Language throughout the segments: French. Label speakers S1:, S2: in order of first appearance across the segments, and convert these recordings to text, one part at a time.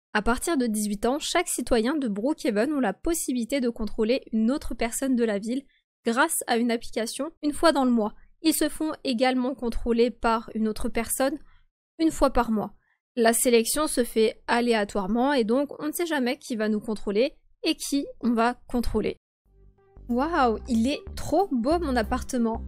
S1: À partir de 18 ans, chaque citoyen de Brookhaven a la possibilité de contrôler une autre personne de la ville grâce à une application une fois dans le mois. Ils se font également contrôler par une autre personne une fois par mois. La sélection se fait aléatoirement et donc on ne sait jamais qui va nous contrôler et qui on va contrôler. Waouh, il est trop beau mon appartement.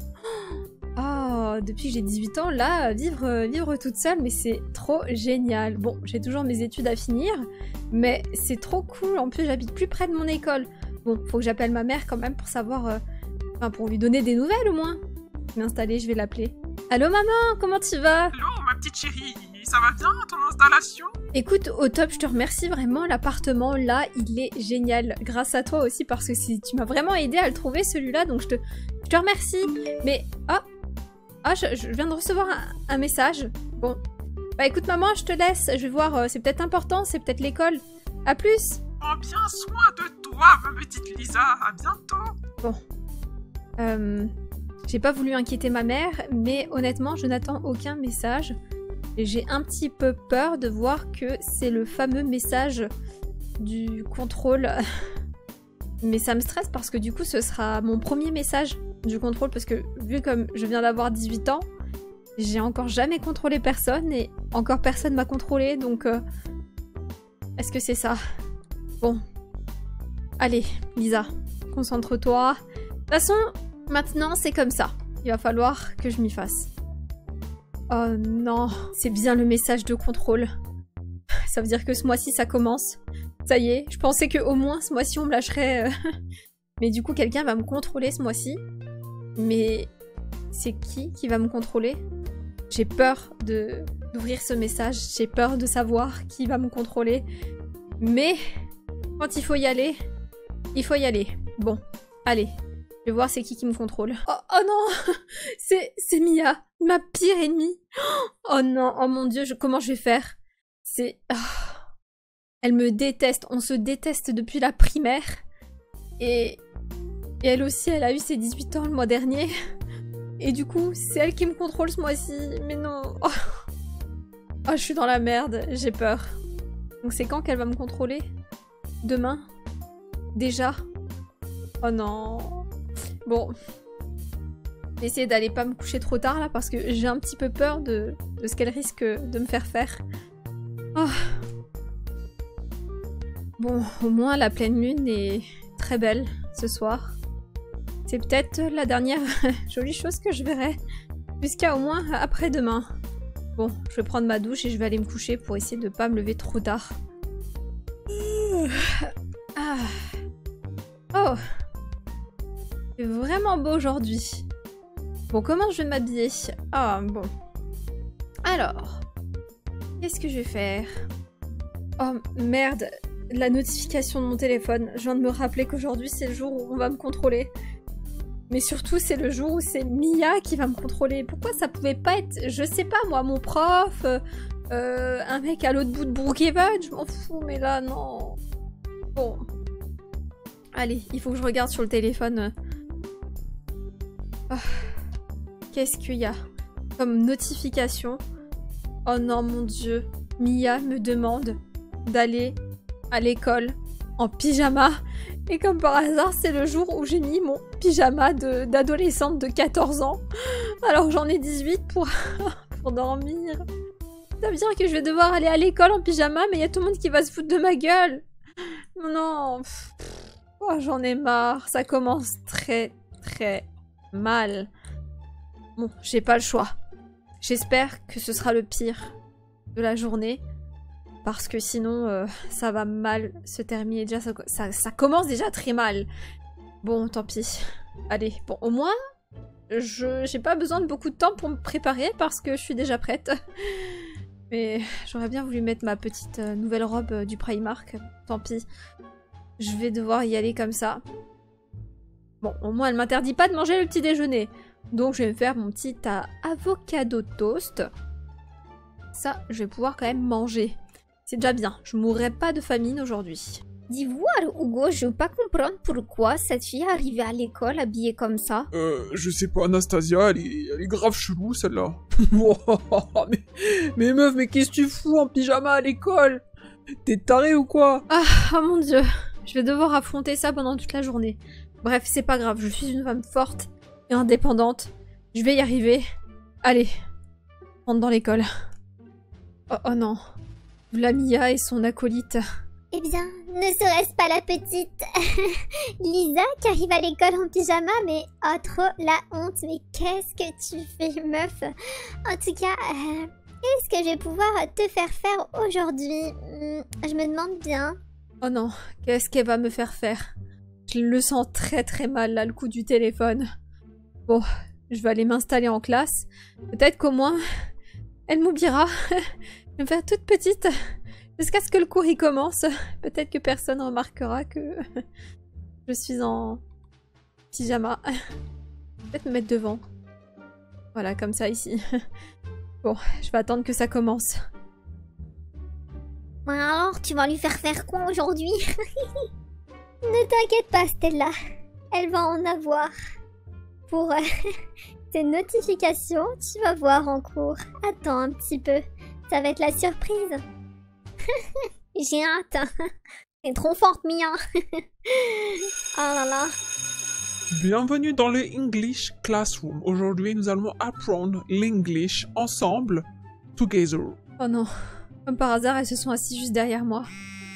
S1: Oh, depuis que j'ai 18 ans, là, vivre toute seule, mais c'est trop génial. Bon, j'ai toujours mes études à finir, mais c'est trop cool. En plus, j'habite plus près de mon école. Bon, faut que j'appelle ma mère quand même pour savoir... pour lui donner des nouvelles au moins. Je vais m'installer, je vais l'appeler. Allô maman, comment tu vas?
S2: Allô ma petite chérie, ça va bien ton installation?
S1: Écoute, au top, je te remercie vraiment, l'appartement là, il est génial. Grâce à toi aussi, parce que tu m'as vraiment aidé à le trouver celui-là, donc je te remercie. Mais, je viens de recevoir un message. Bon, bah écoute maman, je te laisse, je vais voir, c'est peut-être important, c'est peut-être l'école. À plus.
S2: Prends bien soin de toi ma petite Lisa, à bientôt.
S1: Bon, j'ai pas voulu inquiéter ma mère, mais honnêtement, je n'attends aucun message. J'ai un petit peu peur de voir que c'est le fameux message du contrôle. Mais ça me stresse parce que du coup, ce sera mon premier message du contrôle parce que vu comme je viens d'avoir 18 ans, j'ai encore jamais contrôlé personne et encore personne m'a contrôlé, donc... Est-ce que c'est ça? Bon. Allez, Lisa, concentre-toi. De toute façon... Maintenant, c'est comme ça. Il va falloir que je m'y fasse. Oh non, c'est bien le message de contrôle. Ça veut dire que ce mois-ci, ça commence. Ça y est, je pensais qu'au moins ce mois-ci, on me lâcherait. Mais du coup, quelqu'un va me contrôler ce mois-ci. Mais c'est qui va me contrôler? J'ai peur d'ouvrir ce message. J'ai peur de savoir qui va me contrôler. Mais quand il faut y aller, il faut y aller. Bon, allez. Je vais voir c'est qui me contrôle. Oh non, c'est Mia, ma pire ennemie. Oh non, oh mon dieu, comment je vais faire? C'est... Elle me déteste, on se déteste depuis la primaire. Et elle aussi, elle a eu ses 18 ans le mois dernier. Et du coup, c'est elle qui me contrôle ce mois-ci. Mais non. Oh, je suis dans la merde, j'ai peur. Donc c'est quand qu'elle va me contrôler? Demain? Déjà? Oh non... Bon, je vais essayer d'aller pas me coucher trop tard là parce que j'ai un petit peu peur de ce qu'elle risque de me faire faire. Oh. Bon, au moins la pleine lune est très belle ce soir. C'est peut-être la dernière jolie chose que je verrai jusqu'à au moins après-demain. Bon, je vais prendre ma douche et je vais aller me coucher pour essayer de pas me lever trop tard. Oh! C'est vraiment beau aujourd'hui. Bon, comment je vais m'habiller? Ah, bon. Alors, qu'est-ce que je vais faire? Oh, merde, la notification de mon téléphone. Je viens de me rappeler qu'aujourd'hui, c'est le jour où on va me contrôler. Mais surtout, c'est le jour où c'est Mia qui va me contrôler. Pourquoi ça pouvait pas être, je sais pas moi, mon prof, un mec à l'autre bout de Brookhaven? Je m'en fous, mais là, non. Bon. Allez, il faut que je regarde sur le téléphone... Oh. Qu'est-ce qu'il y a comme notification? Oh non, mon dieu. Mia me demande d'aller à l'école en pyjama. Et comme par hasard, c'est le jour où j'ai mis mon pyjama d'adolescente de 14 ans. Alors j'en ai 18 pour dormir. Ça veut dire que je vais devoir aller à l'école en pyjama, mais il y a tout le monde qui va se foutre de ma gueule. Non. Oh, j'en ai marre. Ça commence très mal. Bon, j'ai pas le choix. J'espère que ce sera le pire de la journée. Parce que sinon, ça va mal se terminer. Déjà, ça commence déjà très mal. Bon, tant pis. Allez, bon, au moins, j'ai pas besoin de beaucoup de temps pour me préparer parce que je suis déjà prête. Mais j'aurais bien voulu mettre ma petite nouvelle robe du Primark. Tant pis. Je vais devoir y aller comme ça. Bon, au moins, elle m'interdit pas de manger le petit déjeuner. Donc, je vais me faire mon petit avocado toast. Ça, je vais pouvoir quand même manger. C'est déjà bien. Je mourrai pas de famine aujourd'hui.
S3: D'ivoire, Hugo, je veux pas comprendre pourquoi cette fille est arrivée à l'école habillée comme ça.
S2: Je sais pas, Anastasia, elle est grave chelou, celle-là. mais meuf, mais qu'est-ce que tu fous en pyjama à l'école?
S4: T'es taré ou quoi?
S1: Ah, oh mon dieu. Je vais devoir affronter ça pendant toute la journée. Bref, c'est pas grave, je suis une femme forte et indépendante. Je vais y arriver. Allez, rentre dans l'école. Oh non. Lamia et son acolyte.
S3: Eh bien, ne serait-ce pas la petite Lisa qui arrive à l'école en pyjama, mais oh trop la honte, mais qu'est-ce que tu fais meuf? En tout cas, qu'est-ce que je vais pouvoir te faire faire aujourd'hui? Je me demande bien.
S1: Oh non, qu'est-ce qu'elle va me faire faire? Je le sens très très mal là, le coup du téléphone. Bon, je vais aller m'installer en classe. Peut-être qu'au moins, elle m'oubliera. Je vais me faire toute petite. Jusqu'à ce que le cours y commence. Peut-être que personne remarquera que je suis en pyjama. Peut-être me mettre devant. Voilà, comme ça ici. Bon, je vais attendre que ça commence.
S3: Bon alors, tu vas lui faire quoi aujourd'hui? Ne t'inquiète pas, Stella. Elle va en avoir. Pour tes notifications, tu vas voir en cours. Attends un petit peu. Ça va être la surprise. J'ai hâte. T'es trop forte, Mia. Oh là là.
S4: Bienvenue dans le English Classroom. Aujourd'hui, nous allons apprendre l'English ensemble, together.
S1: Oh non. Comme par hasard, elles se sont assises juste derrière moi.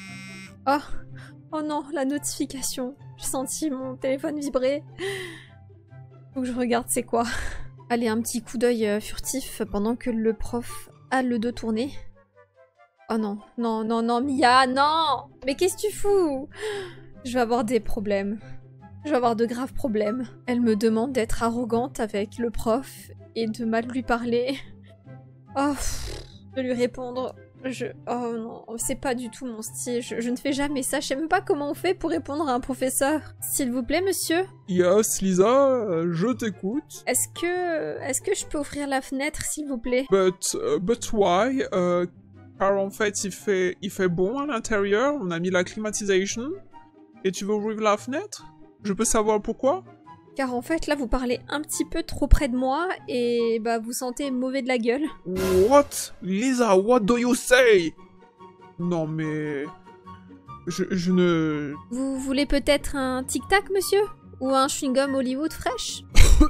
S1: Oh non, la notification. J'ai senti mon téléphone vibrer. Faut que je regarde c'est quoi. Allez, un petit coup d'œil furtif pendant que le prof a le dos tourné. Oh non, non, Mia, non! Mais qu'est-ce que tu fous? Je vais avoir des problèmes. Je vais avoir de graves problèmes. Elle me demande d'être arrogante avec le prof et de mal lui parler. Oh, de lui répondre. Oh non, c'est pas du tout mon style. Je ne fais jamais ça. Je sais même pas comment on fait pour répondre à un professeur. S'il vous plaît, monsieur?
S4: Yes, Lisa, je t'écoute.
S1: Est-ce que je peux ouvrir la fenêtre, s'il vous plaît?
S4: But why? Car en fait, il fait bon à l'intérieur. On a mis la climatisation. Et tu veux ouvrir la fenêtre? Je peux savoir pourquoi?
S1: Car en fait, là, vous parlez un petit peu trop près de moi et bah vous sentez mauvais de la gueule.
S4: What? Lisa, what do you say? Non mais... Je ne...
S1: Vous voulez peut-être un tic-tac, monsieur? Ou un chewing-gum Hollywood fraîche?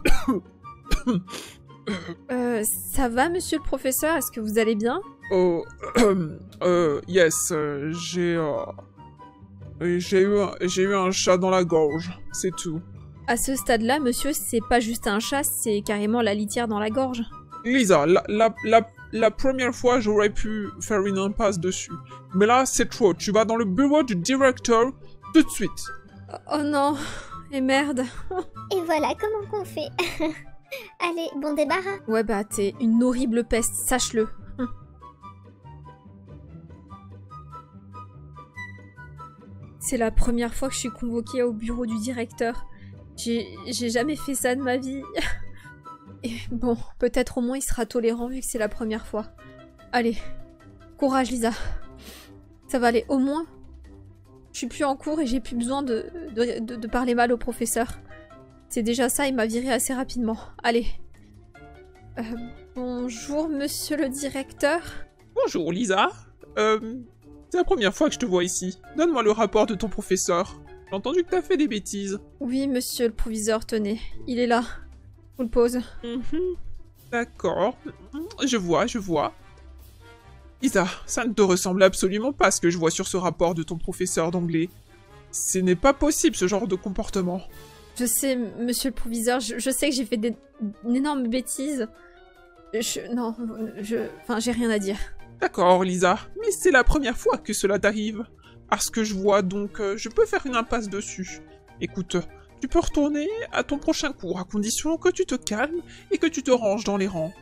S1: Ça va, monsieur le professeur? Est-ce que vous allez bien?
S4: Oh... yes, j'ai eu un chat dans la gorge, c'est tout.
S1: À ce stade-là, monsieur, c'est pas juste un chat, c'est carrément la litière dans la gorge.
S4: Lisa, la première fois, j'aurais pu faire une impasse dessus. Mais là, c'est trop. Tu vas dans le bureau du directeur tout de suite.
S1: Oh non, et merde.
S3: Et voilà comment qu'on fait. Allez, bon débarras.
S1: Ouais bah, t'es une horrible peste, sache-le. C'est la première fois que je suis convoquée au bureau du directeur. J'ai jamais fait ça de ma vie. Et bon, peut-être au moins il sera tolérant vu que c'est la première fois. Allez, courage Lisa. Ça va aller, au moins. Je suis plus en cours et j'ai plus besoin de parler mal au professeur. C'est déjà ça, il m'a viré assez rapidement. Allez. Bonjour monsieur le directeur.
S4: Bonjour Lisa. C'est la première fois que je te vois ici. Donne-moi le rapport de ton professeur. J'ai entendu que t'as fait des bêtises.
S1: Oui, monsieur le proviseur, tenez. Il est là. Je vous le pose.
S4: D'accord. Je vois. Lisa, ça ne te ressemble absolument pas ce que je vois sur ce rapport de ton professeur d'anglais. Ce n'est pas possible, ce genre de comportement.
S1: Je sais, monsieur le proviseur, je sais que j'ai fait une énorme bêtise. Enfin, j'ai rien à dire.
S4: D'accord, Lisa, mais c'est la première fois que cela t'arrive. À ce que je vois, donc je peux faire une impasse dessus. Écoute, tu peux retourner à ton prochain cours, à condition que tu te calmes et que tu te ranges dans les rangs.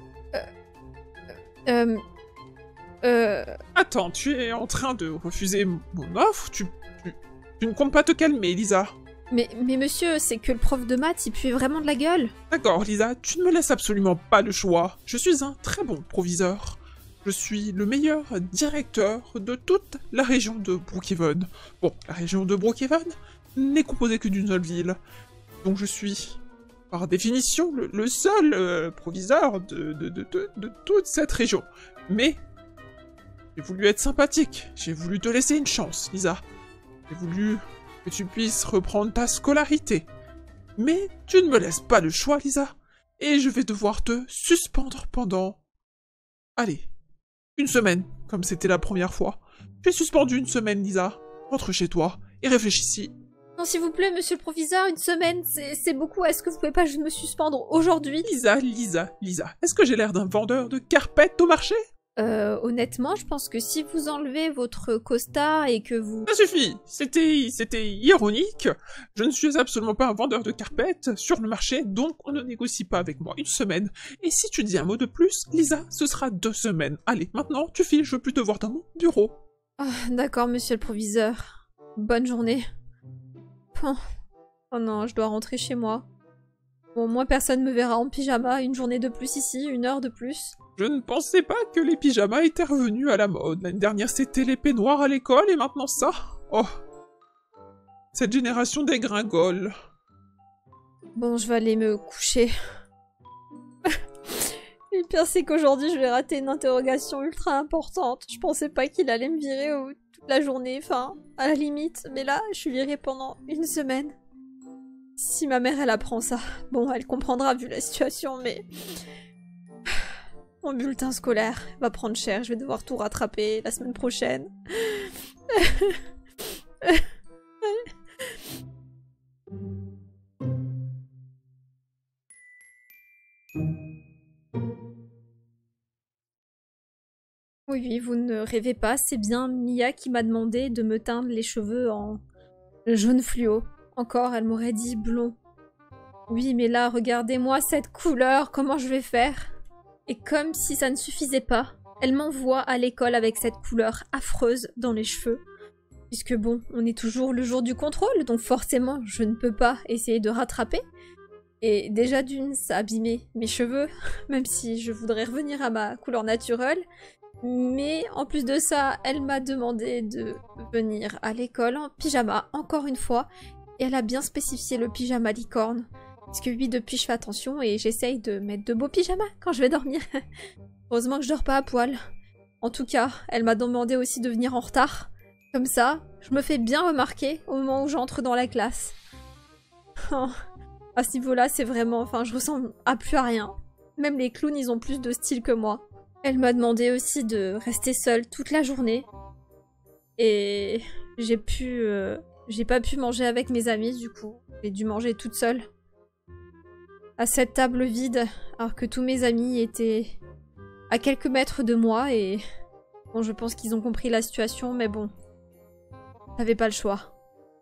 S4: Attends, tu es en train de refuser mon offre? Tu ne comptes pas te calmer, Lisa?
S1: Mais monsieur, c'est que le prof de maths, il pue vraiment de la gueule.
S4: D'accord, Lisa, tu ne me laisses absolument pas le choix. Je suis un très bon proviseur. Je suis le meilleur directeur de toute la région de Brookhaven. Bon, la région de Brookhaven n'est composée que d'une seule ville. Donc je suis, par définition, le seul proviseur de toute cette région. Mais J'ai voulu être sympathique. J'ai voulu te laisser une chance, Lisa. J'ai voulu que tu puisses reprendre ta scolarité. Mais tu ne me laisses pas le choix, Lisa. Et je vais devoir te suspendre pendant... Allez, 1 semaine, comme c'était la première fois. Tu es suspendu 1 semaine, Lisa. Rentre chez toi et réfléchis.
S1: Non, s'il vous plaît, monsieur le proviseur, 1 semaine, c'est beaucoup. Est-ce que vous pouvez pas juste me suspendre aujourd'hui?
S4: Lisa, est-ce que j'ai l'air d'un vendeur de carpettes au marché?
S1: Honnêtement, je pense que si vous enlevez votre costard et que vous...
S4: Ça suffit. C'était ironique. Je ne suis absolument pas un vendeur de carpettes sur le marché, donc on ne négocie pas avec moi 1 semaine. Et si tu dis un mot de plus, Lisa, ce sera 2 semaines. Allez, maintenant, tu files, je veux plus te voir dans mon bureau.
S1: Ah, d'accord, monsieur le proviseur. Bonne journée. Oh non, je dois rentrer chez moi. Bon, moi, personne me verra en pyjama, 1 journée de plus ici, 1 heure de plus.
S4: Je ne pensais pas que les pyjamas étaient revenus à la mode. L'année dernière, c'était les peignoirs à l'école, et maintenant ça. Oh. Cette génération dégringole.
S1: Bon, je vais aller me coucher. Le pire, c'est qu'aujourd'hui, je vais rater une interrogation ultra importante. Je pensais pas qu'il allait me virer toute la journée, enfin, à la limite. Mais là, je suis virée pendant 1 semaine. Si ma mère, elle apprend ça. Bon, elle comprendra vu la situation, mais... Mon bulletin scolaire va prendre cher, je vais devoir tout rattraper la semaine prochaine. Oui, vous ne rêvez pas, c'est bien Mia qui m'a demandé de me teindre les cheveux en jaune fluo. Encore, elle m'aurait dit blond. Oui, mais là, regardez-moi cette couleur, comment je vais faire? Et comme si ça ne suffisait pas, elle m'envoie à l'école avec cette couleur affreuse dans les cheveux. Puisque bon, on est toujours le jour du contrôle, donc forcément, je ne peux pas essayer de rattraper. Et déjà d'une, ça a abîmé mes cheveux, même si je voudrais revenir à ma couleur naturelle. Mais en plus de ça, elle m'a demandé de venir à l'école en pyjama, encore une fois. Et elle a bien spécifié le pyjama licorne. Parce que oui, depuis je fais attention et j'essaye de mettre de beaux pyjamas quand je vais dormir. Heureusement que je dors pas à poil. En tout cas, elle m'a demandé aussi de venir en retard. Comme ça, je me fais bien remarquer au moment où j'entre dans la classe. Oh, à ce niveau-là, c'est vraiment... Enfin, je ressemble à plus à rien. Même les clowns, ils ont plus de style que moi. Elle m'a demandé aussi de rester seule toute la journée. Et j'ai pas pu manger avec mes amis, du coup. J'ai dû manger toute seule. À cette table vide, alors que tous mes amis étaient à quelques mètres de moi et... Bon, je pense qu'ils ont compris la situation, mais bon, j'avais pas le choix.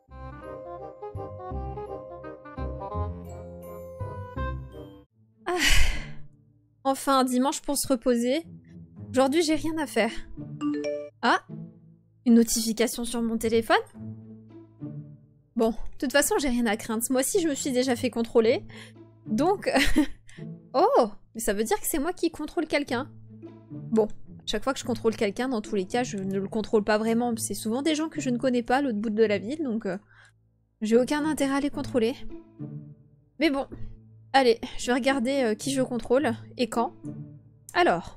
S1: Ah. Enfin, un dimanche pour se reposer. Aujourd'hui, j'ai rien à faire. Ah, une notification sur mon téléphone? Bon, de toute façon, j'ai rien à craindre. Moi aussi, je me suis déjà fait contrôler. Donc... Oh! Mais ça veut dire que c'est moi qui contrôle quelqu'un. Bon, à chaque fois que je contrôle quelqu'un, dans tous les cas, je ne le contrôle pas vraiment. C'est souvent des gens que je ne connais pas à l'autre bout de la ville, donc... j'ai aucun intérêt à les contrôler. Mais bon. Allez, je vais regarder qui je contrôle et quand. Alors.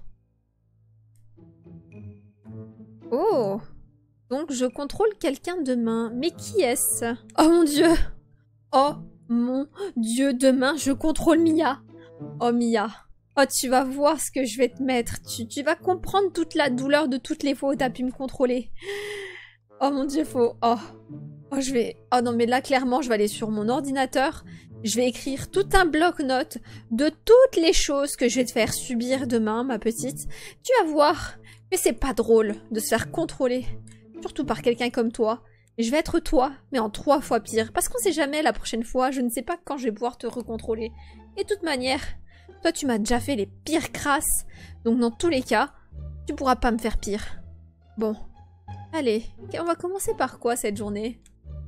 S1: Oh! Donc je contrôle quelqu'un demain. Mais qui est-ce? Oh mon dieu! Oh mon dieu, demain je contrôle Mia. Oh Mia. Oh, tu vas voir ce que je vais te mettre. Tu vas comprendre toute la douleur de toutes les fois où t'as pu me contrôler. Oh mon dieu, faut... Oh. Oh, je vais... Oh non, mais là, clairement, je vais aller sur mon ordinateur. Je vais écrire tout un bloc-notes de toutes les choses que je vais te faire subir demain, ma petite. Tu vas voir. Mais c'est pas drôle de se faire contrôler. Surtout par quelqu'un comme toi. Je vais être toi, mais en 3 fois pire. Parce qu'on sait jamais, la prochaine fois, je ne sais pas quand je vais pouvoir te recontrôler. Et de toute manière, toi tu m'as déjà fait les pires crasses. Donc dans tous les cas, tu pourras pas me faire pire. Bon. Allez, on va commencer par quoi cette journée?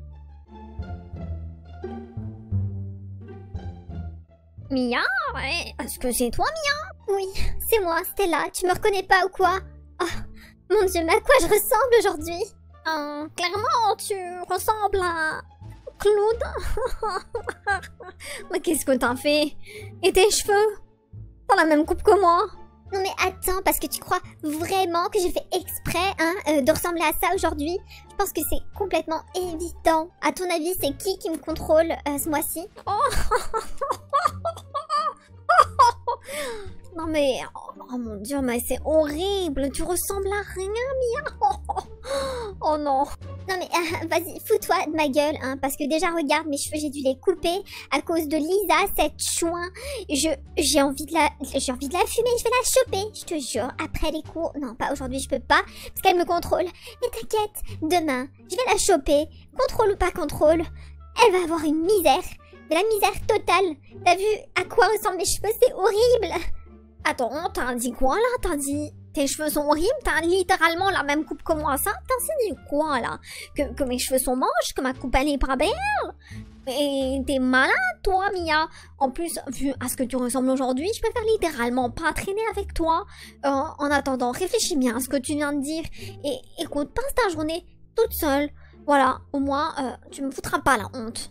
S3: Mia? Est-ce que c'est toi, Mia? Oui, c'est moi, Stella. Tu me reconnais pas ou quoi? Oh, mon dieu, mais à quoi je ressemble aujourd'hui? Clairement, tu ressembles à... Claude. Mais qu'est-ce que t'as fait? Et tes cheveux? T'as la même coupe que moi? Non mais attends, parce que tu crois vraiment que j'ai fait exprès de ressembler à ça aujourd'hui? Je pense que c'est complètement évident. À ton avis, c'est qui me contrôle ce mois-ci? Non mais... Oh mon dieu, mais c'est horrible. Tu ressembles à rien, Mia. Oh non. Non mais vas-y, fous-toi de ma gueule, parce que déjà, regarde, mes cheveux, j'ai dû les couper à cause de Lisa, cette chouin. J'ai envie de la fumer, je vais la choper, je te jure, après les cours. Non, pas aujourd'hui, je peux pas, parce qu'elle me contrôle. Mais t'inquiète, demain, je vais la choper, contrôle ou pas contrôle. Elle va avoir une misère, de la misère totale. T'as vu à quoi ressemblent mes cheveux? C'est horrible. Attends, t'as dit quoi là? T'as dit... Tes cheveux sont horribles? T'as littéralement la même coupe que moi, ça? T'as dit quoi là? Que mes cheveux sont moches? Que ma coupe elle est pas belle? Et t'es malade toi, Mia? En plus, vu à ce que tu ressembles aujourd'hui, je préfère littéralement pas traîner avec toi. En attendant, réfléchis bien à ce que tu viens de dire. Et écoute, passe ta journée toute seule. Voilà, au moins, tu me foutras pas la honte.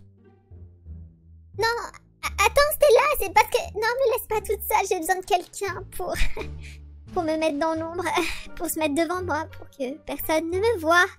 S3: Non, attends Stella, c'est parce que... Non, me laisse pas toute seule, j'ai besoin de quelqu'un pour... pour me mettre dans l'ombre, pour se mettre devant moi, pour que personne ne me voie.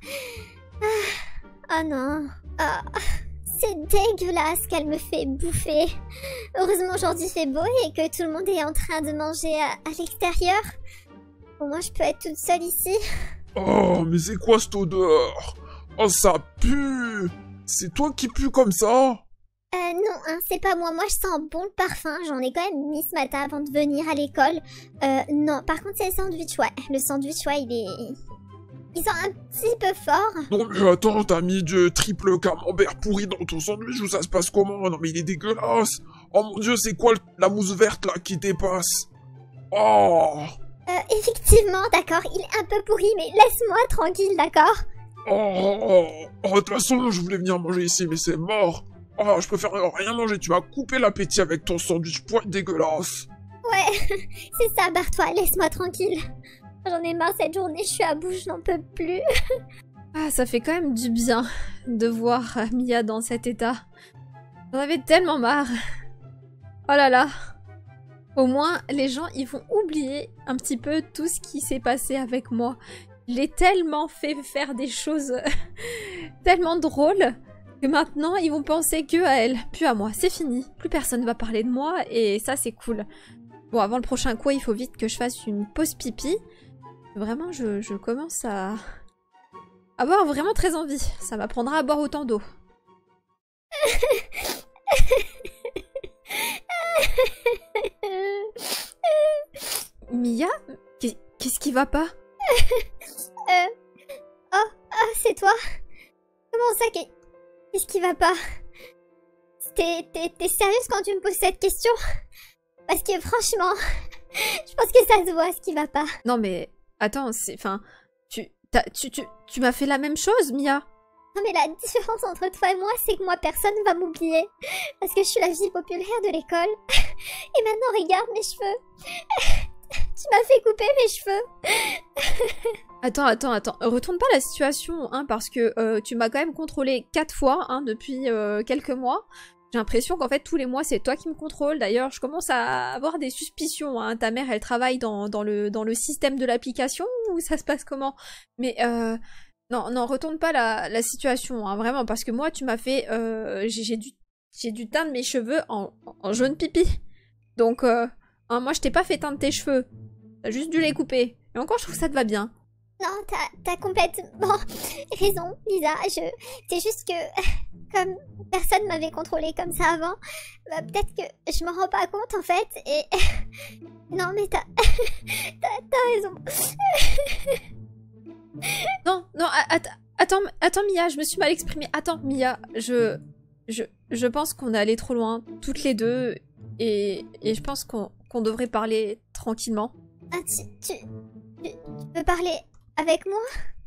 S3: Ah non. Ah, c'est dégueulasse qu'elle me fait bouffer. Heureusement aujourd'hui il fait beau et que tout le monde est en train de manger à l'extérieur. Au moins je peux être toute seule ici.
S4: Oh, mais c'est quoi cette odeur? Oh, ça pue! C'est toi qui pue comme ça?
S3: Non, c'est pas moi. Moi, je sens bon le parfum. J'en ai quand même mis ce matin avant de venir à l'école. Non, par contre, c'est le sandwich, ouais. Le sandwich, ouais, il sent un petit peu fort.
S4: Non mais attends, t'as mis du triple camembert pourri dans ton sandwich ou ça se passe comment? Non mais il est dégueulasse. Oh mon dieu, c'est quoi la mousse verte là qui dépasse? Oh!
S3: Effectivement, d'accord, il est un peu pourri, mais laisse-moi tranquille, d'accord?
S4: De toute façon, je voulais venir manger ici, mais c'est mort. Oh, je préfère rien manger, tu vas couper l'appétit avec ton sandwich poids dégueulasse.
S3: Ouais, c'est ça, barre-toi, laisse-moi tranquille. J'en ai marre cette journée, je suis à bout, je n'en peux plus.
S1: Ah, ça fait quand même du bien de voir Mia dans cet état. J'en avais tellement marre. Oh là là. Au moins, les gens, ils vont oublier un petit peu tout ce qui s'est passé avec moi. Je l'ai tellement fait faire des choses tellement drôles que maintenant, ils vont penser que à elle, plus à moi. C'est fini. Plus personne va parler de moi et ça, c'est cool. Bon, avant le prochain coup, il faut vite que je fasse une pause pipi. Vraiment, je commence à avoir vraiment très envie. Ça m'apprendra à boire autant d'eau. Mia, qu'est-ce qui va pas?
S3: Oh, c'est toi? Comment ça, qu'est-ce qui va pas? T'es sérieuse quand tu me poses cette question? Parce que franchement, je pense que ça se voit ce qui va pas.
S1: Non mais, attends, enfin, tu m'as fait la même chose, Mia?
S3: Non mais la différence entre toi et moi, c'est que moi, personne va m'oublier. Parce que je suis la fille populaire de l'école. Et maintenant, regarde mes cheveux. Tu m'as fait couper mes cheveux.
S1: Attends. Retourne pas la situation, parce que tu m'as quand même contrôlé 4 fois, depuis quelques mois. J'ai l'impression qu'en fait, tous les mois, c'est toi qui me contrôle. D'ailleurs, je commence à avoir des suspicions, Ta mère, elle travaille dans le système de l'application ou ça se passe comment? Mais, non, retourne pas la situation, vraiment, parce que moi, tu m'as fait... j'ai dû teindre mes cheveux en jaune pipi. Donc, moi, je t'ai pas fait teindre tes cheveux. T'as juste dû les couper. Et encore, je trouve que ça te va bien.
S3: Non, t'as complètement raison, Lisa. C'est juste que, comme personne m'avait contrôlé comme ça avant, peut-être que je m'en rends pas compte, en fait, et... Non, mais t'as raison.
S1: Non, attends, Mia, je me suis mal exprimée. Attends, Mia, je pense qu'on est allé trop loin, toutes les deux, et je pense qu'on devrait parler tranquillement.
S3: Ah, tu veux parler avec moi?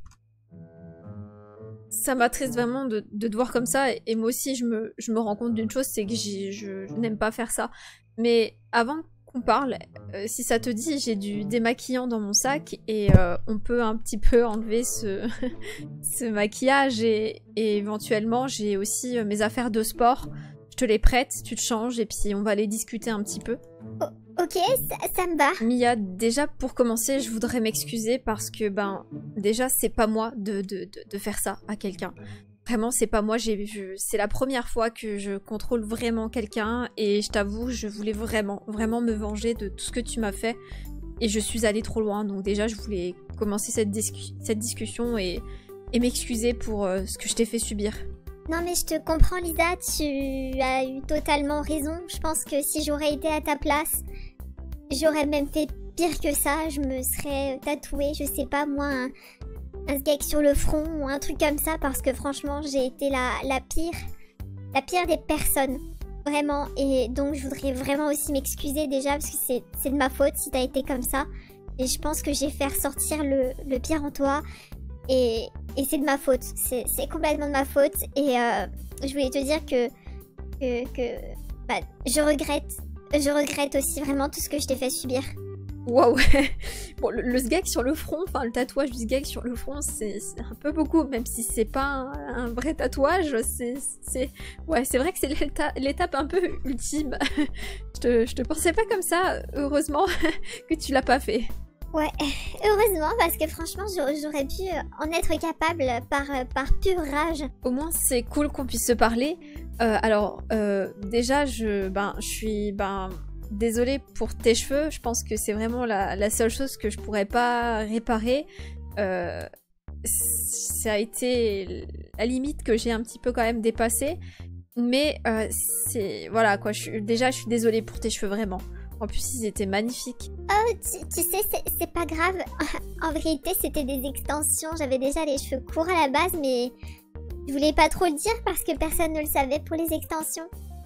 S1: Ça m'attriste vraiment de te voir comme ça, et moi aussi je me rends compte d'une chose, c'est que je n'aime pas faire ça. Mais avant qu'on parle, si ça te dit, j'ai du démaquillant dans mon sac, et on peut un petit peu enlever ce maquillage, et éventuellement j'ai aussi mes affaires de sport. Je te les prête, tu te changes, et puis on va les discuter un petit peu.
S3: Oh, Ok, ça me va.
S1: Mia, déjà pour commencer, je voudrais m'excuser parce que, déjà, c'est pas moi de faire ça à quelqu'un. Vraiment, c'est pas moi, c'est la première fois que je contrôle vraiment quelqu'un et je t'avoue, je voulais vraiment me venger de tout ce que tu m'as fait et je suis allée trop loin. Donc déjà, je voulais commencer cette discussion et m'excuser pour ce que je t'ai fait subir.
S3: Non mais je te comprends Lisa, tu as eu totalement raison. Je pense que si j'aurais été à ta place, j'aurais même fait pire que ça. Je me serais tatouée, je sais pas moi, un sgeg sur le front ou un truc comme ça parce que franchement j'ai été la pire des personnes. Vraiment. Et donc je voudrais vraiment aussi m'excuser déjà parce que c'est de ma faute si t'as été comme ça. Et je pense que j'ai fait ressortir le pire en toi. Et c'est de ma faute, c'est complètement de ma faute et je voulais te dire que je regrette aussi vraiment tout ce que je t'ai fait subir.
S1: Waouh. Bon, le sgeg sur le front, enfin le tatouage du sgeg sur le front, c'est un peu beaucoup, même si c'est pas un vrai tatouage, ouais, c'est vrai que c'est l'étape un peu ultime. je te pensais pas comme ça, heureusement que tu l'as pas fait.
S3: Ouais, heureusement, parce que franchement, j'aurais pu en être capable par pure rage.
S1: Au moins, c'est cool qu'on puisse se parler. Déjà, je suis désolée pour tes cheveux. Je pense que c'est vraiment la seule chose que je pourrais pas réparer. Ça a été la limite que j'ai un petit peu quand même dépassée. Mais voilà quoi, je suis désolée pour tes cheveux, vraiment. En plus, ils étaient magnifiques.
S3: Oh, tu sais, c'est pas grave. En vérité, c'était des extensions. J'avais déjà les cheveux courts à la base, mais je voulais pas trop le dire parce que personne ne le savait pour les extensions.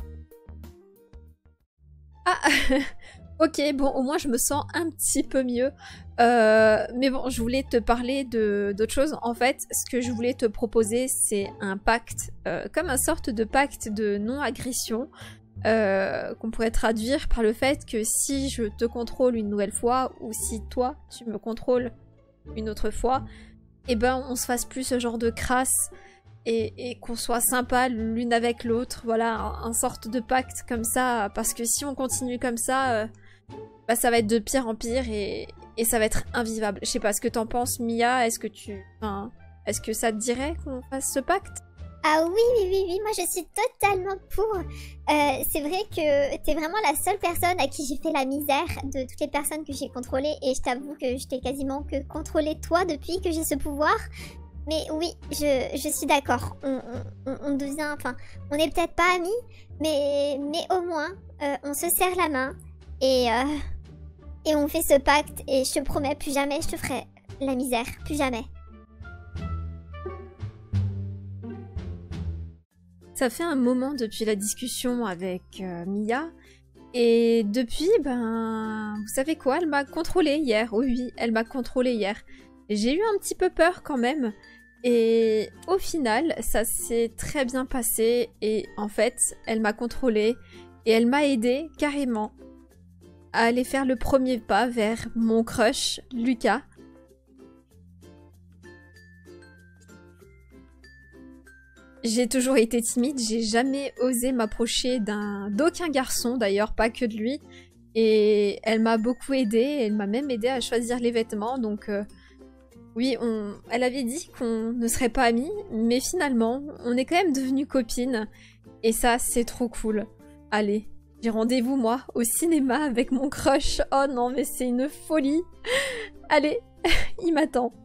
S1: Ah, ok, bon, au moins je me sens un petit peu mieux. Mais bon, je voulais te parler d'autre chose. En fait, ce que je voulais te proposer, c'est un pacte, comme une sorte de pacte de non-agression. Qu'on pourrait traduire par le fait que si je te contrôle une nouvelle fois ou si toi tu me contrôles une autre fois, eh ben on se fasse plus ce genre de crasse et qu'on soit sympa l'une avec l'autre, voilà, un sorte de pacte comme ça, parce que si on continue comme ça, ça va être de pire en pire et ça va être invivable. Je sais pas ce que t'en penses, Mia, est-ce que ça te dirait qu'on fasse ce pacte?
S3: Ah oui, moi je suis totalement pour. C'est vrai que t'es vraiment la seule personne à qui j'ai fait la misère de toutes les personnes que j'ai contrôlées et je t'avoue que je t'ai quasiment que contrôlé toi depuis que j'ai ce pouvoir. Mais oui, je suis d'accord. On devient, enfin, on n'est peut-être pas amis, mais au moins on se serre la main et on fait ce pacte et je te promets plus jamais je te ferai la misère, plus jamais.
S1: Ça fait un moment depuis la discussion avec Mia, et depuis, vous savez quoi, elle m'a contrôlée hier, oui, elle m'a contrôlée hier. J'ai eu un petit peu peur quand même, et au final, ça s'est très bien passé, et en fait, elle m'a contrôlée, et elle m'a aidée carrément à aller faire le premier pas vers mon crush, Lucas. J'ai toujours été timide, j'ai jamais osé m'approcher d'aucun garçon, d'ailleurs pas que de lui. Et elle m'a beaucoup aidée, elle m'a même aidée à choisir les vêtements, donc oui, elle avait dit qu'on ne serait pas amis, mais finalement, on est quand même devenues copines. Et ça, c'est trop cool. Allez, j'ai rendez-vous moi au cinéma avec mon crush. Oh non, mais c'est une folie. Allez, il m'attend.